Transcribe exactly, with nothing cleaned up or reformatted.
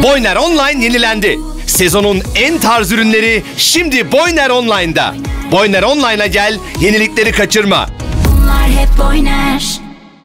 Boyner Online yenilendi. Sezonun en tarz ürünleri şimdi Boyner Online'da. Boyner Online'a gel, yenilikleri kaçırma. Bunlar hep Boyner.